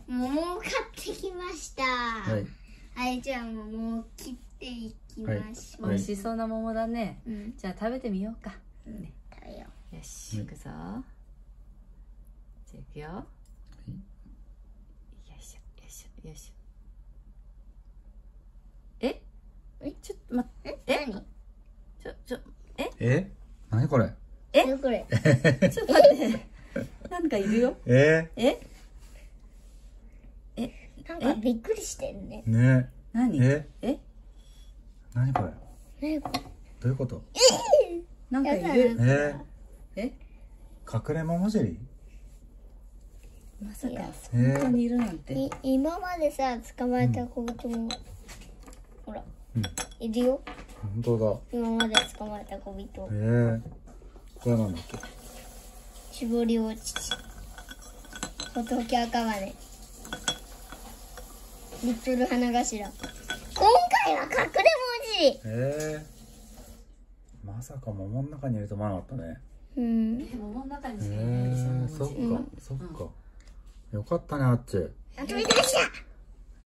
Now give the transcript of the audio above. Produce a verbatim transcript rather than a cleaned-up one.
桃を買ってきました。 はい。 はい、じゃあ桃を切っていきましょう。 美味しそうな桃だね。 うん、 じゃあ食べてみようか。 うんね、 食べよよし、いくぞ。じゃあいくよ。よいしょ、よいしょ、よいしょ。え？ え？ ちょっと待って。 え？何？ ちょ、ちょ、え？ え？何これ？ え？ 何これ？ ちょっと待って。なんかいるよ。 ええ？え？ なんかびっくりしてるね。 ー、ね。 何？ え？ え？ 何これ？ 何これ？ どういうこと？ なんかいやる。 だええ？ ー、隠れ桃尻？ まさかいや本当にいるなんて。 い今までさ捕まえた子とも、ほら、 うん。 いるよ。 本当今まで捕まえた小人だ。え。ー、これはなんだっけ？ 絞り落ち仏赤羽リットル花頭。今回は隠れ文字。 えー、まさか桃の中にいると思わなかったね。 うん。 え、桃の中にえしかいないでしょ。 ー、そっか、そっか。よかったね、あっち。 あとびっくりした。